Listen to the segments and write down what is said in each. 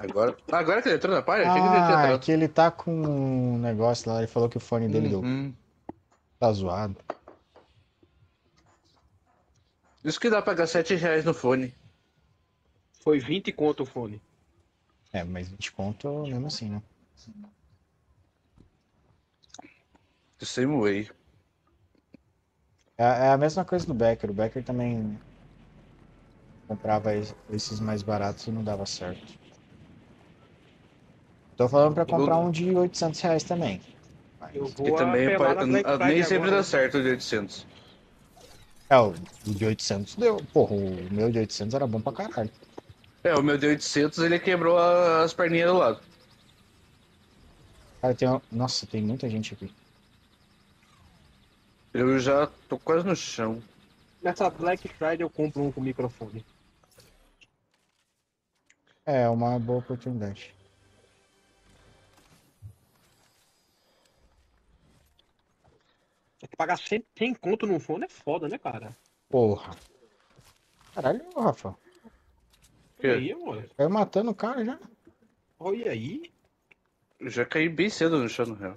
Agora que ele entrou na página, achei que ele tinha Ah, é entrado. que ele tá com um negócio lá, ele falou que o fone dele deu. Uhum. Tá zoado. Isso que dá pra pagar R$ 7 no fone. Foi 20 conto o fone. É, mas 20 conto mesmo assim, né? The same way. É a mesma coisa do Becker. O Becker também comprava esses mais baratos e não dava certo. Tô falando pra comprar um de R$ 800 também. Eu Mas, E vou também apelar na Black nem Friday sempre agora, dá né? certo o de 800. o de 800 deu. Porra, o meu de 800 era bom pra caralho. É, o meu de 800 ele quebrou as perninhas do lado. Cara, nossa, tem muita gente aqui. Eu já tô quase no chão. Nessa Black Friday eu compro um com microfone. É uma boa oportunidade. É que pagar 100 conto num fone é foda, né, cara? Porra. Caralho, Rafa. Olha Que? aí, amor. Caiu matando o cara já. Olha aí. Eu já caí bem cedo no chão, no real.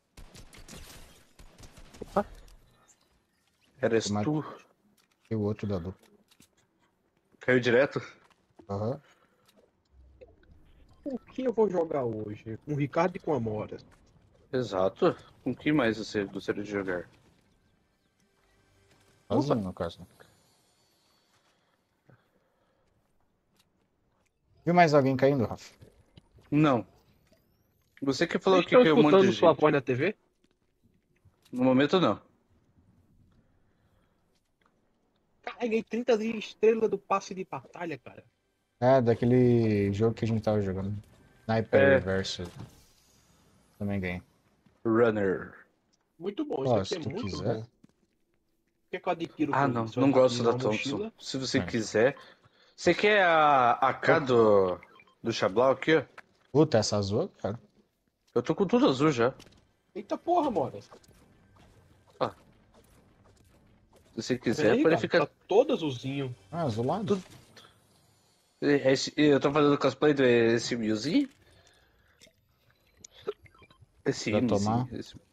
Opa. Eu Eras matei tu. o outro da dupla. Caiu direto? Aham. O que eu vou jogar hoje? Com o Ricardo e com a Amora. Exato. Com que mais você gostaria de jogar? Opa, Sozinho, no caso, né? Viu mais alguém caindo, Rafa? Não. Você que falou vocês que estão caiu um monte de escutando sua gente. voz na TV? No momento, não. Carreguei 30 estrelas do passe de batalha, cara. É, daquele jogo que a gente tava jogando. Sniper É. Reverso. Também ganhei. Runner. Muito bom, isso Ó, aqui se é tu muito quiser. bom. O que, que eu adquiro Ah, com não. isso? Não gosto da Uma Thompson. mochila. Se você É. quiser. Você quer a AK Opa, do Xablau aqui, ó? Puta, essa azul, cara. Eu tô com tudo azul já. eita porra, Amora. Ó, se você Tá vendo quiser, aí, pode cara? ficar Tá todo azulzinho. Ah, azulado? tudo. Eu tô fazendo cosplay do SMUzinho. Pra SMzinho. tomar.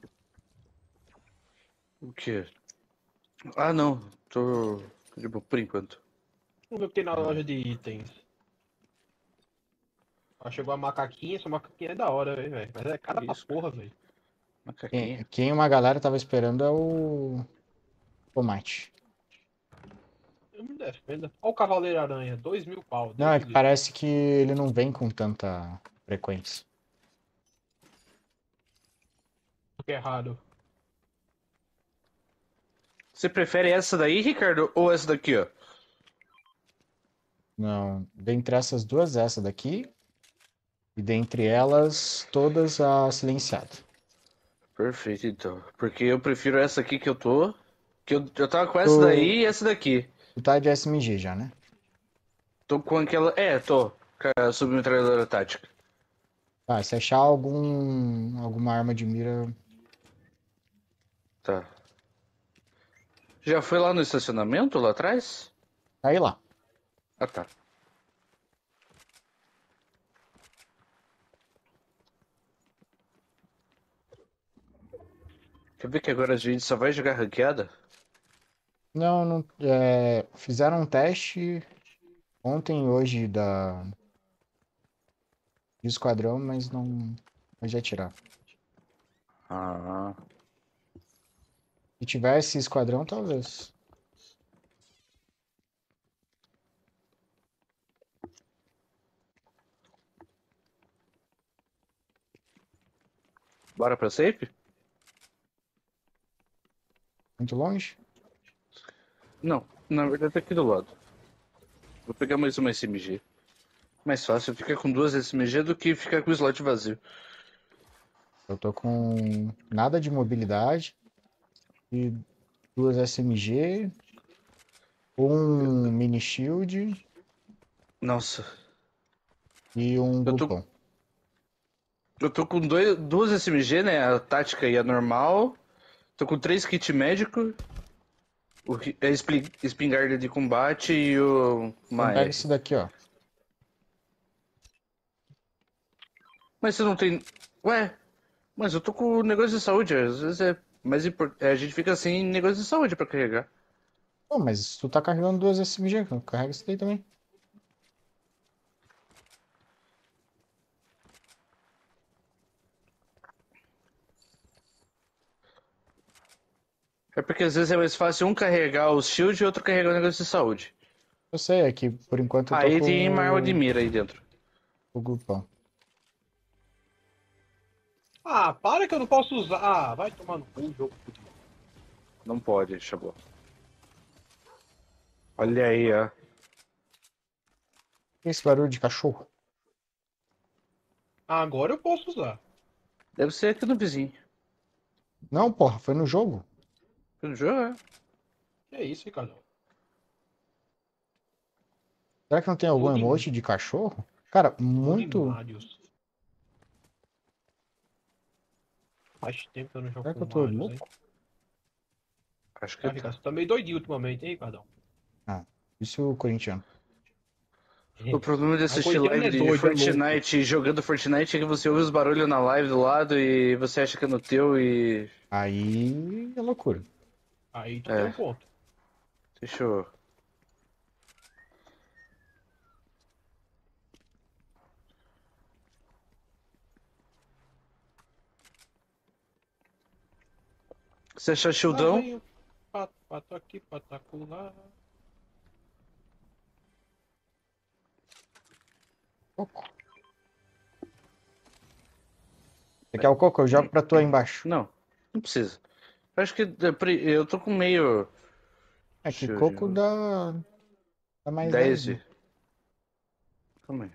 O quê? Ah, não. Tô. De boa, por enquanto. Vamos ver o que tem na loja de itens. Ó, chegou a macaquinha, essa macaquinha é da hora, velho. Mas é Que cara pra isso, cara? porra, velho. Macaquinha. Quem uma galera tava esperando é o Tomate. Eu me defendo. Ó o Cavaleiro Aranha, 2.000 pau, Não, Deus é me que livre. parece que ele não vem com tanta frequência. Que é raro. Você prefere essa daí, Ricardo, ou essa daqui, ó? Não, dentre essas duas, essa daqui. E dentre elas, todas a silenciada. Perfeito, então. Porque eu prefiro essa aqui que eu tô. Que eu tava com essa Tu, daí e essa daqui. tu tá de SMG já, né? Tô com aquela. É, tô. Com a submetralhadora tática. Tá, se achar alguma arma de mira, Tá. Já foi lá no estacionamento, lá atrás? tá aí lá. Ah, tá. Quer ver que agora a gente só vai jogar ranqueada? Não, não, fizeram um teste ontem e hoje de esquadrão, mas não, mas já tiraram. Ah. Se tivesse esquadrão, talvez. Bora pra safe? Muito longe? Não, na verdade tá aqui do lado. Vou pegar mais uma SMG. Mais fácil ficar com duas SMG do que ficar com o slot vazio. Eu tô com nada de mobilidade e duas SMG, um mini shield Nossa, e um eu tô, glupão. eu tô com duas SMG, né? A tática e a normal. Tô com 3 kits médicos, a espingarda de combate e uma Então pega R. isso daqui, ó. Mas você não tem. Ué, mas eu tô com negócio de saúde, às vezes é mais importante. A gente fica sem negócio de saúde pra carregar. Pô, mas tu tá carregando duas SMG, carrega isso daí também. É porque às vezes é mais fácil um carregar o shield e outro carregar o negócio de saúde. Eu sei, é que por enquanto eu tô Aí com tem uma arma de mira aí dentro. o grupão. Ah, para que eu não posso usar. Ah, vai tomar no cu o jogo. Não pode, Xabô. Olha aí, ó. Esse barulho de cachorro. Agora eu posso usar. Deve ser aqui no vizinho. Não, porra, foi no jogo. No jogo, é. Que é isso, Ricardo? Será que não tem algum emote de cachorro? Cara, muito. Marius. Faz tempo que eu não jogo Será que com eu tô Marius, hein? louco? Acho que Ah, Ricardo, você tá meio doidinho ultimamente, hein, Ricardão? Ah, isso o corintiano. o problema de Ah, o assistir corintiano live é de doido, é louco. Fortnite jogando Fortnite é que você ouve os barulhos na live do lado e você acha que é no teu e. Aí é loucura. Aí tu tem É, um ponto. deixa eu. Você achar Lá shieldão? vem o pato, pato aqui, pataco lá. Coco. Você quer o coco? Eu jogo pra tu aí embaixo. Não, não precisa. Acho que eu tô com meio. É que Shield. coco dá mais 10, 10. né? Calma aí.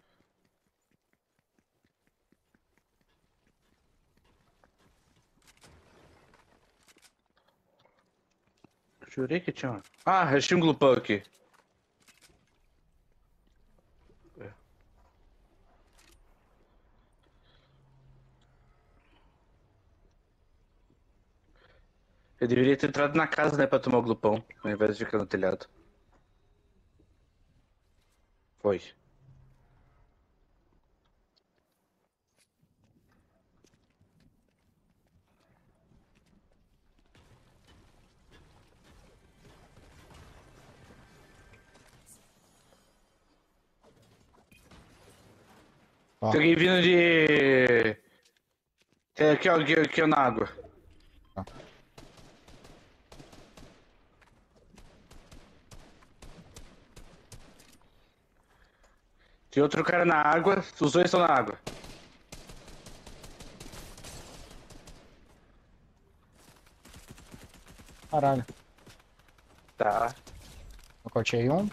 Jurei que tinha uma. Ah, achei um glupão aqui. É. Eu deveria ter entrado na casa, né, pra tomar o glupão, ao invés de ficar no telhado. Foi. Ó, Tem alguém vindo de. Tem aqui, ó, aqui, ó, na água. ó. Tem outro cara na água, os dois estão na água. Caralho. Tá. Nocauteei um.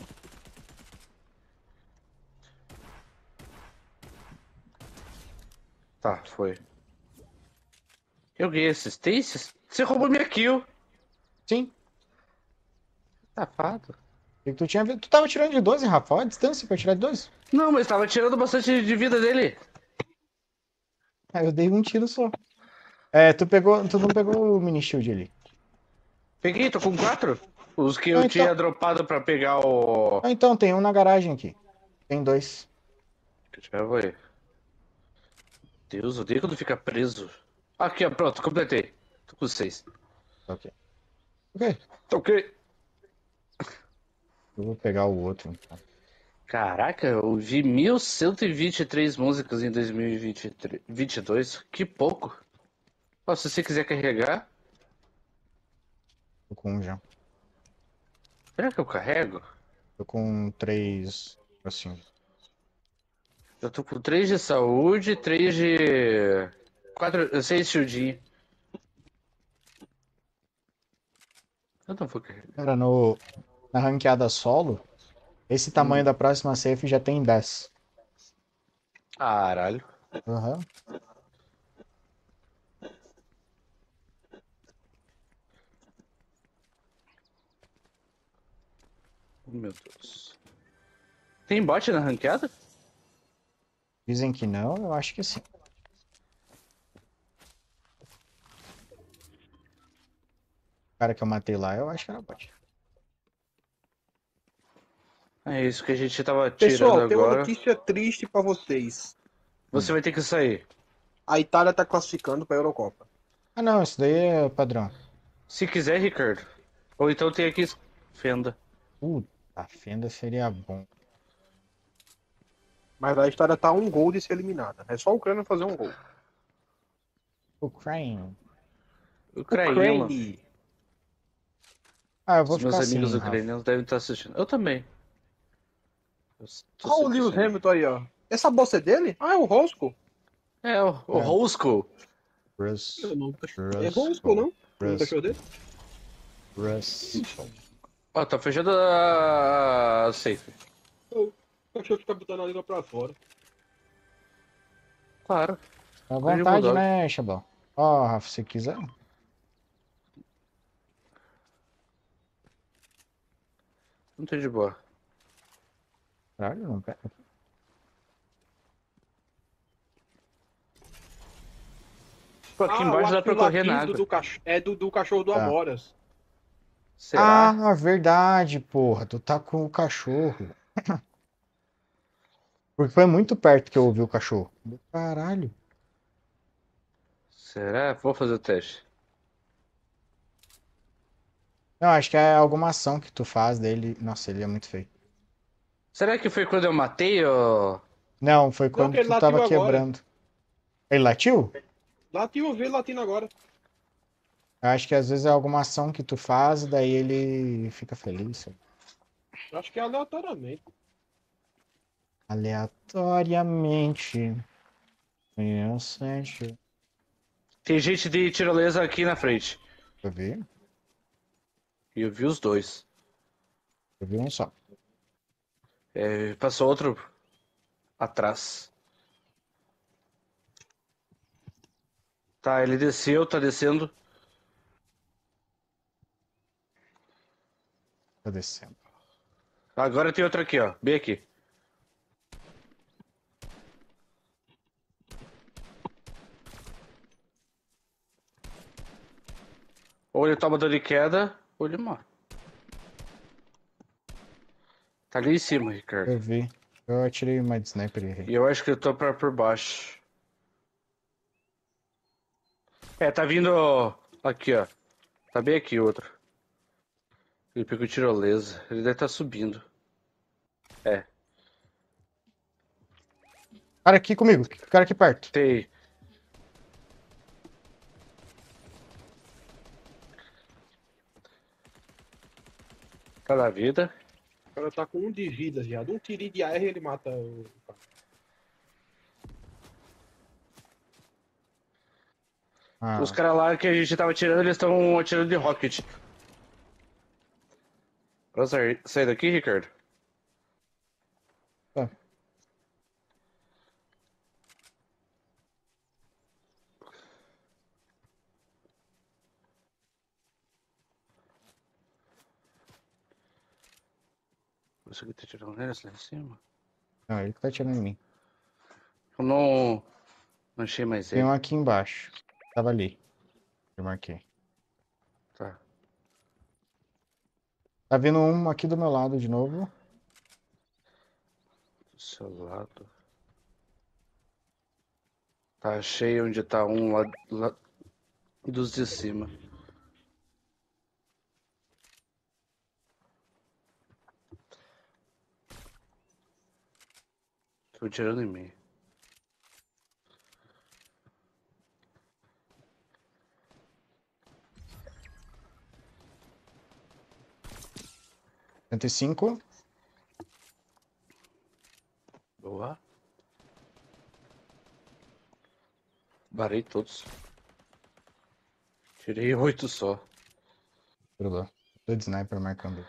Tá, foi. Eu ganhei assistências? Você roubou minha kill. Sim. Safado. O que tu tinha visto? Tu tava tirando de 12, Rafa. Olha a distância pra tirar de 12. Não, mas tava tirando bastante de vida dele. Ah, eu dei um tiro só. É, tu não pegou o mini shield ali. Peguei, tô com 4. Os que Ah, eu então, tinha dropado pra pegar o. ah, então tem um na garagem aqui. Tem dois. Já foi. Deus, odeio quando fica preso. Aqui, ó, pronto, completei. Tô com 6. Ok. Ok. Ok. Eu vou pegar o outro, então. Caraca, eu ouvi 1.123 músicas em 2022. Que pouco. Ó, se você quiser carregar, Tô com um já. será que eu carrego? Tô com três, assim. Eu tô com 3 de saúde, 3 de. 4, 6 shieldinho. Eu não vou carregar. Cara, na ranqueada solo, esse tamanho da próxima safe já tem 10. Caralho. Aham. Oh, meu Deus. Tem bot na ranqueada? Dizem que não, eu acho que sim. O cara que eu matei lá, eu acho que era bot. É isso que a gente tava tirando Pessoal, tem uma agora. notícia triste pra vocês. Você vai ter que sair. A Itália tá classificando pra Eurocopa. Ah, não, isso daí é padrão. Se quiser, Ricardo. Ou então tem aqui fenda. A fenda seria bom. Mas a Itália tá a um gol de ser eliminada. É só a Ucrânia fazer um gol. Ukraine. Ucraína. Ah, eu vou Os meus ficar amigos assim, Rafa. ucranianos devem estar assistindo. Eu também. Eu tô Olha o sempre Lewis assistindo. Hamilton aí, ó. Essa bolsa é dele? Ah, é o Roscoe. É, o É. Roscoe. É o nome do cachorro. É Russell. Roscoe, não? O nome do cachorro dele? Russell. Ó, tá fechando a safe. O cachorro fica botando a língua pra fora. Claro. À Coisa de vontade, bulldog. né, Xabão? Ó, Rafa, se quiser. Não tem de boa. Caralho, não pega. Pô, aqui Ah, eu embaixo acho dá que pra o correr na latido água. é do cachorro do Tá. Amoras. Será? Ah, verdade, porra. Tu tá com o cachorro. Porque foi muito perto que eu ouvi o cachorro. Caralho. Será? Vou fazer o teste. Não, acho que é alguma ação que tu faz dele. Nossa, ele é muito feio. Será que foi quando eu matei, ó? Não, foi Não, quando que ele tu tava latiu agora. quebrando. Ele latiu? Latiu, eu vi ele latindo agora. Eu acho que às vezes é alguma ação que tu faz, daí ele fica feliz. Eu acho que é aleatoriamente. Aleatoriamente. Inocente. Tem gente de tirolesa aqui na frente. Eu vi? E eu vi os dois. Eu vi um só. É, passou outro atrás. Tá, ele desceu, tá descendo. Tá descendo. Agora tem outro aqui, ó. Bem aqui. Ou ele toma dor de queda, ou ele morre. Tá ali em cima, Ricardo. Eu vi. Eu atirei uma de sniper e E errei. eu acho que eu tô por baixo. É, tá vindo aqui, ó. Tá bem aqui o outro. Ele pegou tirolesa. Ele deve estar subindo. É, Cara aqui comigo. Cara aqui perto. tem. Tá na vida. O cara tá com um de vida já. De um tirinho de AR ele mata o cara. Ah, Os caras lá que a gente tava atirando, eles estão atirando de rocket. Pra sair daqui, Ricardo? tá. Você que tá atirando neles lá em cima? Não, ele que tá atirando em mim. Eu não achei mais Tem ele. um aqui embaixo. Tava ali. Eu marquei. Tá. Tá vindo um aqui do meu lado de novo. Do seu lado. Tá, achei onde tá um lá dos de cima. Tô atirando em mim. Cento e cinco. Boa. Barei todos. Tirei 8 só. Perdão. Tô de sniper marcando.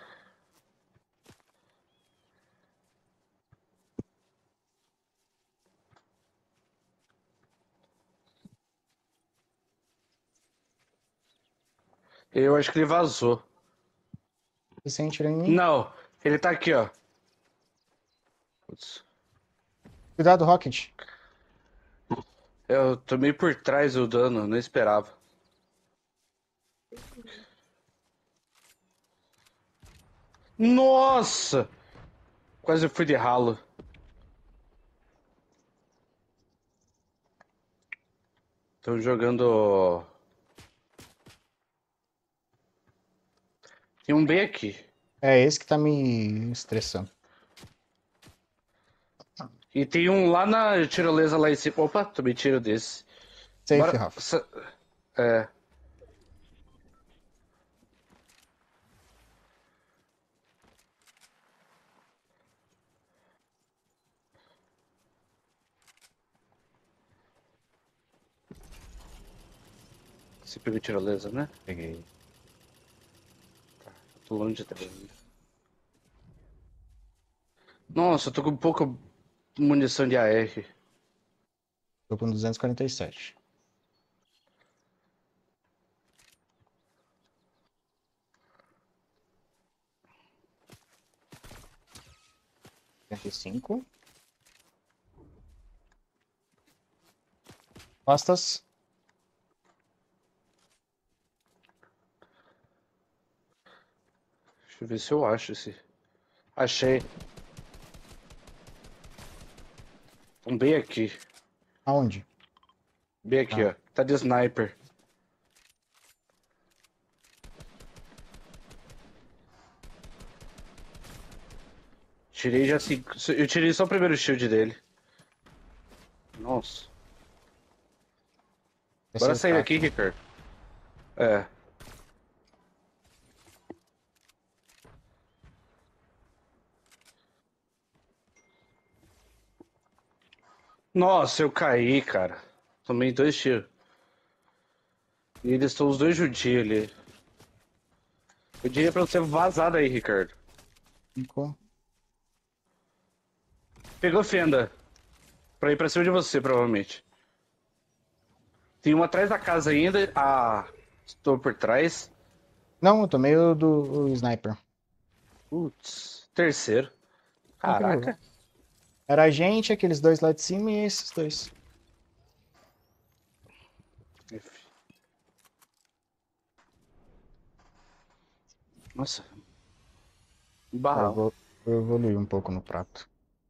Eu acho que ele vazou. Você sem atirar em mim? Não, ele tá aqui, ó. Putz. Cuidado, Rocket. Eu tomei por trás o dano, não esperava. Nossa! Quase fui de ralo. Estão jogando. Tem um bem aqui. É esse que tá me estressando. E tem um lá na tirolesa lá em cima. Opa, tomei tiro desse. Safe, Bora. Rafa. É. Você pegou tirolesa, né? Peguei. Tô longe de trás. Nossa, eu tô com pouca munição de AR. Tô com 247. Cinco. Costas. Deixa eu ver se eu acho esse. Achei. Um bem aqui. Aonde? Bem aqui, Ah. ó. Tá de sniper. Tirei já 5. Eu tirei só o primeiro shield dele. Nossa. Esse é Bora o sair cara. daqui, Ricardo. É. Nossa, eu caí, cara. Tomei 2 tiros. E eles estão os dois judios ali. Eu diria pra você vazar daí, Ricardo. Cinco. Pegou fenda. Pra ir pra cima de você, provavelmente. Tem um atrás da casa ainda. Ah, estou por trás. Não, eu tomei o do sniper. Putz, terceiro. Tranquilo. Caraca. Era a gente, aqueles dois lá de cima e esses dois. Nossa. Eu Barral. eu evolui um pouco no prato.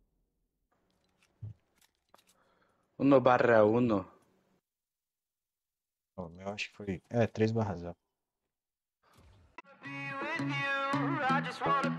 Uno barra uno. O meu acho que foi. É, 3/0. I just wanna